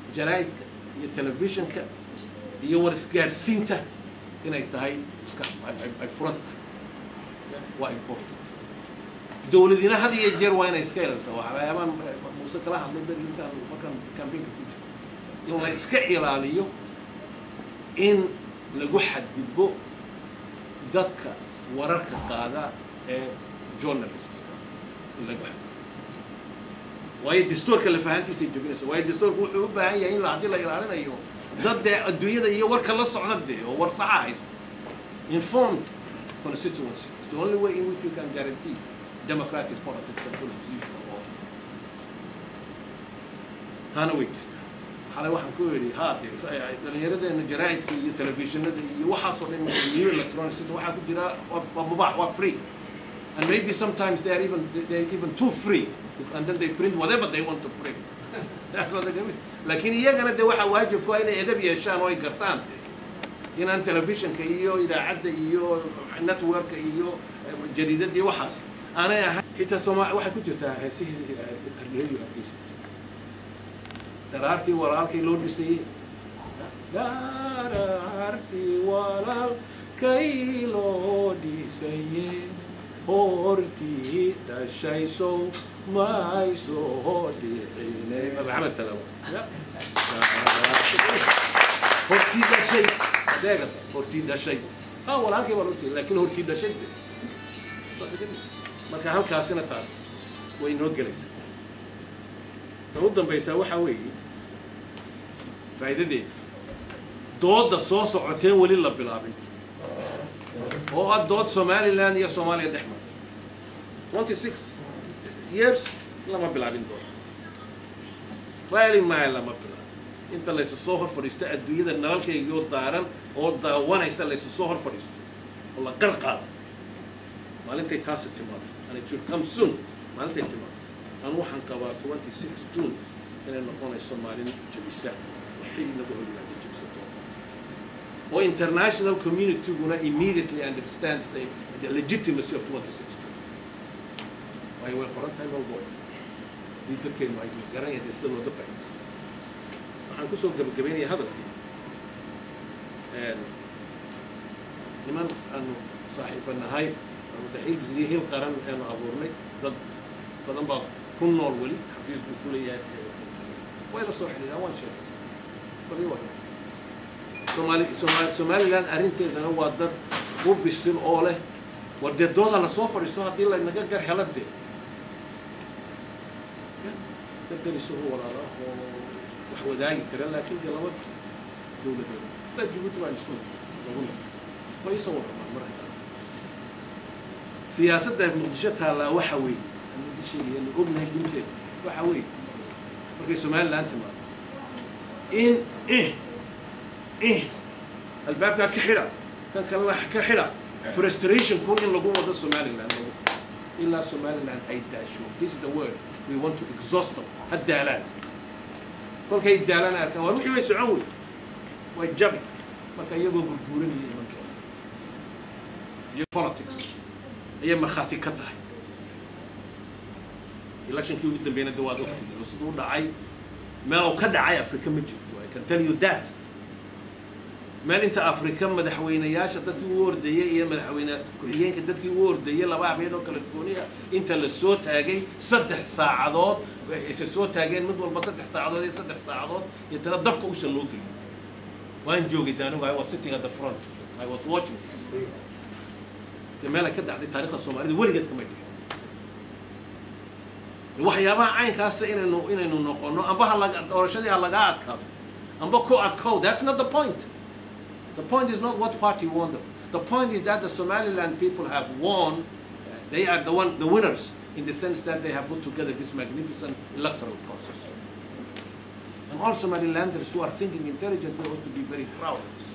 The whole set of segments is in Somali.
jaraa'idka iyo telefishinka iyo warisgaadhsiinta inay tahay iska ay furan tahay waa important dowladina had iyo jeer waa inay iska ilaalisaa waxyaabaan muuse kala hadlay beri intaan markaan campaignka ku jiro in la iska ilaaliyo in lagu xadgudbo dadka wararka qaada ee journalists in lagu xadgudbo waayo dastuurka la fahantiisa ay jabinaysa waayo dastuurku wuxuu u baahan yahay in haddii la ilaalinayo dad adduunyada iyo warka la socda dee oo war saxa haysta informed constituency. It's the only way in which you can guarantee democratic politics and constitutional law. Tana way jirtaa xalay waxaan ku yidhi haadee dhallinyaradeenna jaraa'idka iyo telefishinada iyo waxaasoo dhan new electronic system waxaa ku jira waa mubaax waa free and maybe sometimes they're even too free and then they print whatever they want to print. That's what they laakiin iyagana dee waxaa waajib ku ah inay edab yeeshaan oo ay gartaan inaan telefishinka iyo idaacadda iyo networka iyo jariidada iyo waxaas aanay ahayn xitaa Soomaali waxay ku jirtaa heesihii radio arkiisa daraartii walaalkay loo dhisayey daraartii walaalkay loo dhisayey hortii dhashayso may soo dhicine maxamed salaam hortii dhashay adeega hortii dhashay walaalkay waa loo dhisay laakiin hortii dhashay marka halkaasina taas way noo gelaysaa tan u dambaysaa waxaa weeye faa'iidadeeda dooda soo socoteen weli la bilaabin oo ah dood Somaliland iyo Soomaaliya dhex martay 26 years lama bilaabin doodaas wali ma lama bilaabin inta la soo hor fadhiista adduunyada nalalkaygoo daaran oo daawanaysa la soo hor fadhiisto oo la qarqaado maalintay taasi timaado and it should come soon maalintay timaado aan waxaan qabaa 26 June inay noqonayso Soomaaliya jabisa waxay inagu hoggaansan jabisa or international community gonna immediately understands the legitimacy of 26 June. Why we're quarantine all boy. The became my garanti is still not the fact. I'm also giving هذا and لمن أنه صاحب النهاية ودحيل اللي هي القرن كانوا أبورني ضد قدام بعض كل نور ولي حفيظ بكليات ولا صح لي أول شيء بدي واحد Somaliland arrinteedana waa dad u bisil oo leh war dee dooda la soo fadhiisto haddii laynaga gar helade dadkanisu walaala oo wax wadaagi kara laakiin dee laba dowladood sida Djibouti waa isku laguna way soo warqabaan marka siyaasadda muqdisho taala waxa weeye muqdisho iyo ognahay gunteeda waxa weeye markay Somaliland timaado in الباب كحرة كان كلام كحرة frustration كون إن لقوم وده Somaliland إلا Somaliland أيدا شو this is the word we want to exhaust them الدالان كل كي الدالان أركان وروح يسعون ويجبي ما كان يجوا بالجورين من politics هي مخاطي قطع election كيو جدا بين الدول أختي الصدور دعاي ما لو كدعاي أفريقيا مجد I can tell you that ما أنت أفريقيا مدحوينياش تدك وردية إيه مدحوينا كحيين كدك وردية لبعض بينهم كالكونية أنت الصوت هاجي 6 ساعات الصوت هاجي مدول بس 6 ساعات 6 ساعات يترددك وش اللوجي وين جوجي تاني I was sitting at the front I was watching لما كده عندي تاريخ الصومالي ولقيت كمان وحيابا عين كاسة إنه نقولنا أبغى هلا أورشدي هلا قاعد كاب أبغى كو أتكو that's not the point. The point is not what party won them. The point is that the Somaliland people have won. They are the winners in the sense that they have put together this magnificent electoral process. And all Somalilanders who are thinking intelligently ought to be very proud of this.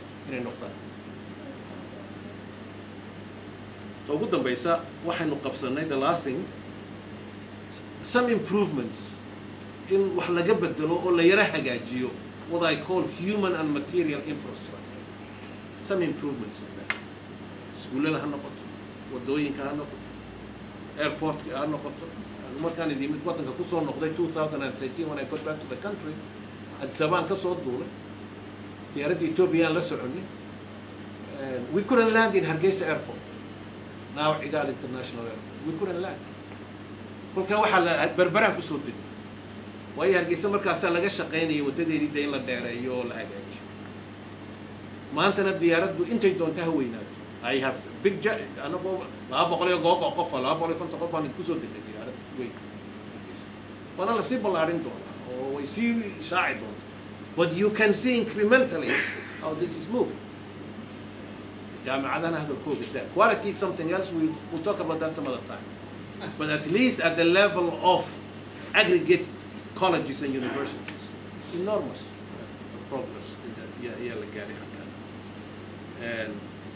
So good dambaysa waxaynu qabsanay the last thing some improvements in wax laga bedelo oo la yara hagaajiyo what I call human and material infrastructure. Some improvements in that. Schoolada ha noqoto, wadooyinka ha noqoto, airportka ha noqoto. Markaan idimid wadanka ku soo noqday 2013 when I got back to the country, الزبان كصوت دولة ديارة إثيوبيا لسعوني we couldn't land in Hargeisa airport now عقال international airport we couldn't land كل كان واحد بربرة كصوت دي وهي هرجيسة مركز لقى شقيني وتدري دين لا ديريو لا حاجة ما أنت نديارات دو أنت يدون تهوينا I have big jet أنا لا بقول لك قاق قفة لا بقول لك أنت قفة نكسر دي الديارات وين وأنا لسه بلارين دون ويصير ساعد دون but you can see incrementally how this is moving الجامعة أنا هذا الكود ده quality is something else we'll talk about that some other time but at least at the level of aggregate colleges and universities enormous progress in that يلا قاعد يحكي and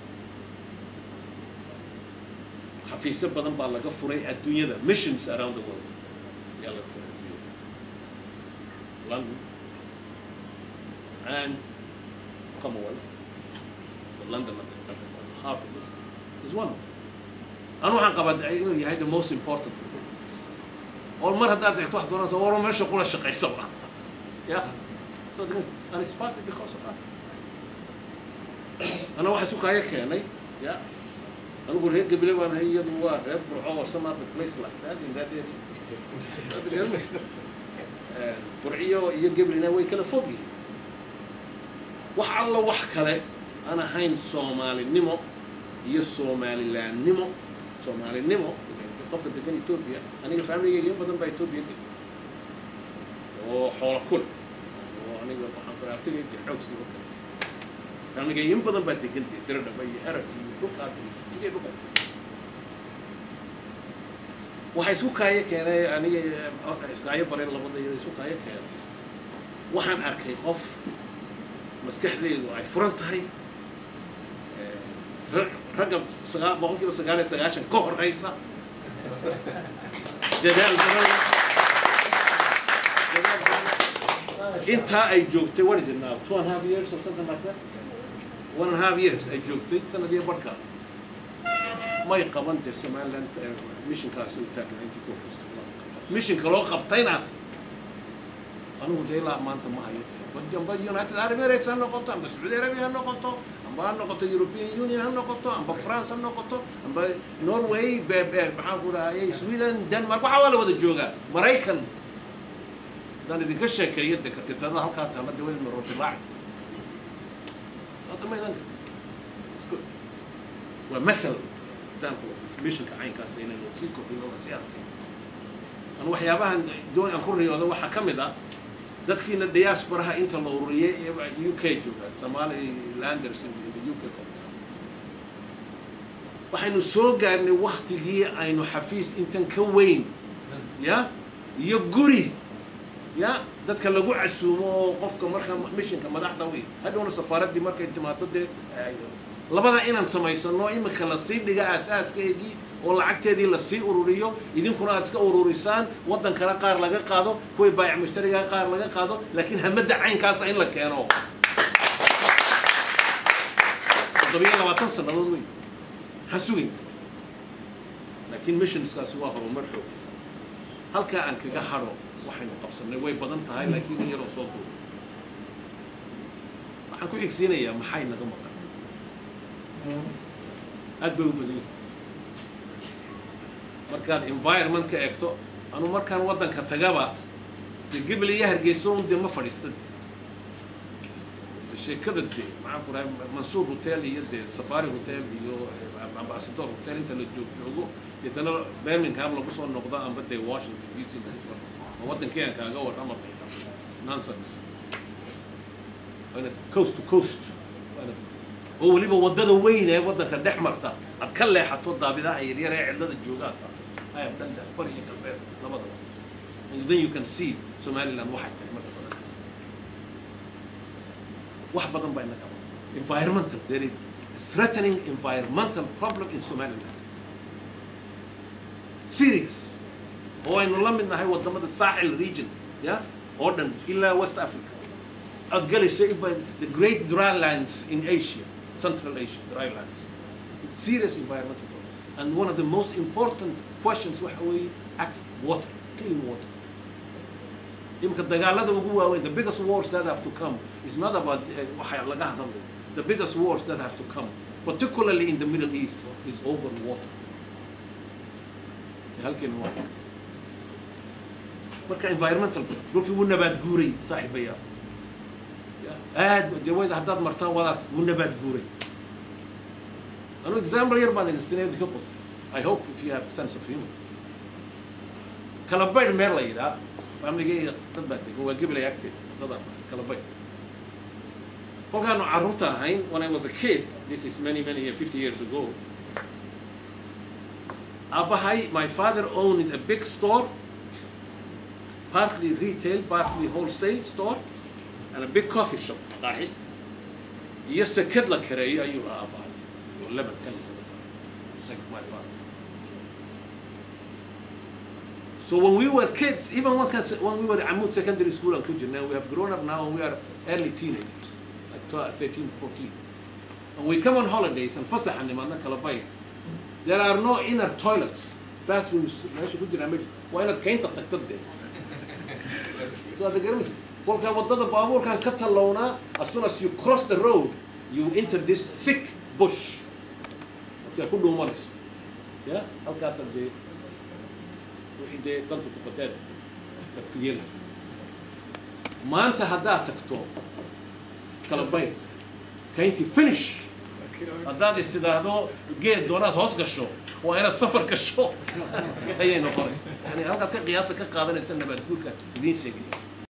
في سبب بدن بالله كفري الدنيا ده missions around the world يلا كفري London and Commonwealth London Harvard is one of them أنا عن قبل هي the most important أول مرة دارت واحد وأنا صوروا ماشي أقول الشقة يسوى yeah so and it's partly because of that أنا واحد سوق هيك يعني yeah أنا أقول هيك قبل وأنا هي دوار برعوا some other place like that in that area برعية يقبل ناوي كلا فوقي وح الله وح كله أنا هين سومالي نمو يسومالي لا نمو سومالي نمو طفل دقني إثيوبيا أنا في أمريكا اليوم بدن بإثيوبيا دي وحول كل وأنا أعتقد حوكسي وكذا أنا جايين بدن بدقني ترى بيجي هرب يبوك هذا يجي يبوك وحيسوق هاي كأنا إسقاية بري الله بدي يسوق هاي كأنا وحن أركي خوف مسكح لي وعفرنت هاي رقم سجار بقول كده سجار عشان كهر رئيسة جدال انت اي جوكتي what is it now 2.5 years or something like that 1.5 years اي جوكتي سنة دي بركة ما يقبلت السمال ميشن كاسو تاكل انت كوكس ميشن كلو قبطينا أنا وجاي لا ما أنت ما هي بدي يونايتد عربي رئيس أنا قطع أم السعودية العربية أنا قطع أم أنا قطع يوروبيان يونيون أنا قطع أم فرنسا أنا قطع أم نوروي بحاول أي سويدن دنمارك وحاول وده الجوجا مريكان ده اللي دكشة كيدك تبتدأ هالكات هلا دول من الرباع هذا ما يدنك ومثل example ميشن كعين كاسين الموسيقى في الوسيات أنا وحيابها دون أكون رياضة وحكم ده dadkiina diasporaha inta la ururiyay UK jooga Somalilanders in the UK for example waxaynu soo gaarnay waqtigii aynu xafiis intan ka weyn ya iyo guri ya dadka lagu casuumo qofka marka missionka madaxda weey hadhoona safaaradii markay timaado de labada inaan samaysano imika la sii dhiga aasaaskaygi oo lacagteedii la sii ururiyo idinkuna aad iska ururisaan wadan kala qaar laga qaado kuwii baayac mushtariga qaar laga qaado laakiin hamada caynkaas in la keeno dabiic 20 sanadood weey xasuugin laakiin missionskaas waa horumar xoog halka aan kaga haro waxaynu qabsanay way badan tahay laakiin in yar oo soo duub waxaan ku xigsiinayaa maxay naga maqan aad bay u badan markaad environment ka eegto anu markaan wadanka tagaba gibli iyo hargeyso uu ma fadhiistay sheekada maxaa ku raay Mansour Hotel iyo Safari Hotel iyo Ambassador Hotel inta la joogo intana Birmingham lagu soo noqdo amba Washington DC ma wadankeen kaaga warama nonsense ana coast to coast oo waliba wadada weyn ee wadanka dhex marta ad ka leexato daabidaha yaryar ee cidlada joogaa ay abdanda bariga galbeed labadaba and then you can see Somaliland waxay tahay marka sanadkaas wax badan baa inaga environmental there is a threatening environmental problem in Somaliland serious oo aynu la mid nahay wadamada Sahel region ya oo dhan ilaa West Africa ad galayso the great drylands in Asia Central Asia drylands it's serious environmental problem and one of the most important questions waxa way access water clean water يمكن dagaalada ugu waaweyn the biggest wars that have to come is not about waxa laga hadlayo the biggest wars that have to come particularly in the Middle East is over water halkeen waa marka environmental dhulkii wuu nabaad guuray saaxiibaya aad dawada haddaad martaan wadaad wuu nabaad guuray anu example yar baan idin siinay ka qos I hope if you have a sense of humor kala bayr meel la yidhaa famigayga dad baa degan waa gabalay agteed dadaan kala bayr kolkaanu carruurta ahayn when I was a kid this is many 50 years ago abahay my father owned a big store partly retail partly wholesale store and a big coffee shop qaxi iyo sakad la kareeyo ayuu abahay oo leban kan like my father. So when we were kids, even when we were at Amud Secondary School and Kujin, we have grown up now and we are early teenagers, like 12, 13, 14. And we come on holidays and there are no inner toilets, bathrooms. Why not paint at the as soon as you cross the road, you enter this thick bush. Yeah? وحدة ضد كتاد كبيرة ما أنت هدا تكتب كلامين كأنتي finish هدا استدعاء جيد دونات هوس كشو وأنا السفر كشو هي نقارس يعني هذا كقياسة كقابل السنة بتقول كدين شيء